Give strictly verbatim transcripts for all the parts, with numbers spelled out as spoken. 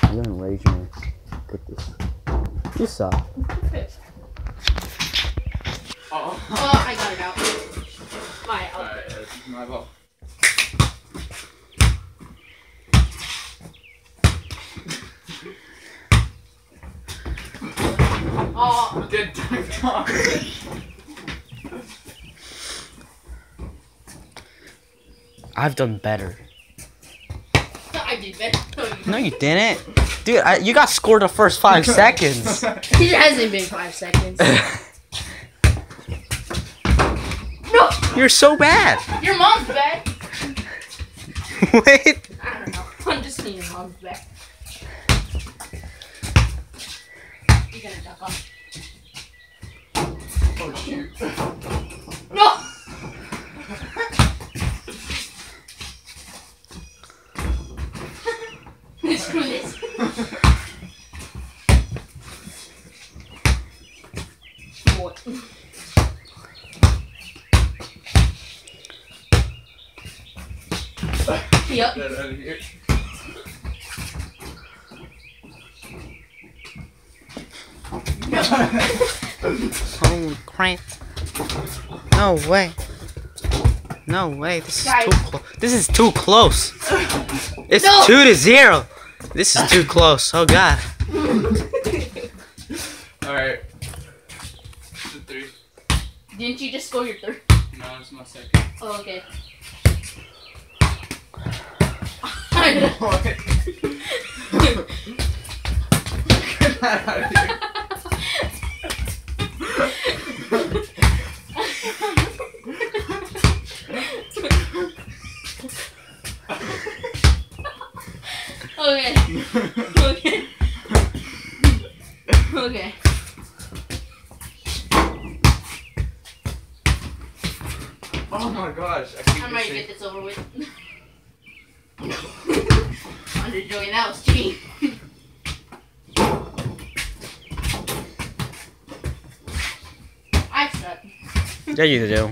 You're gonna rage me. Get this. You suck. Oh. Oh, I got it out. My, Alright, this is my ball. Oh. Get dunked on. I've done better. I did better. No, you didn't. Dude, I, you got scored the first five seconds. It hasn't been five seconds. No! You're so bad. Your mom's back. Wait. I don't know. I'm just saying your mom's back. You're gonna duck off. Oh shoot. No! Screw this. What? Yep. Get out of here. Holy crap. No way. No way. This is Guys. too close. This is too close. It's No. two to zero. This is too close. Oh god. Alright. The three. Didn't you just score your third? No, it's my second. Oh, okay. I know. What? Get that out of here. Okay. Okay. Okay. Oh my gosh. I keep I'm ready to missing. get this over with. I'm just joking, that was cheating. I suck. Yeah, you do.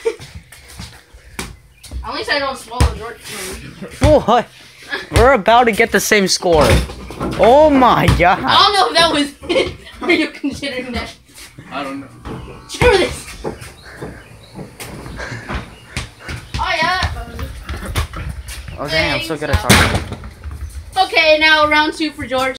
At least I don't swallow George. What? We're about to get the same score. Oh my god. I don't know if that was it. Are you considering that? I don't know. Screw this. Oh yeah. Oh dang, I'm so good at talking. Okay, now round two for George.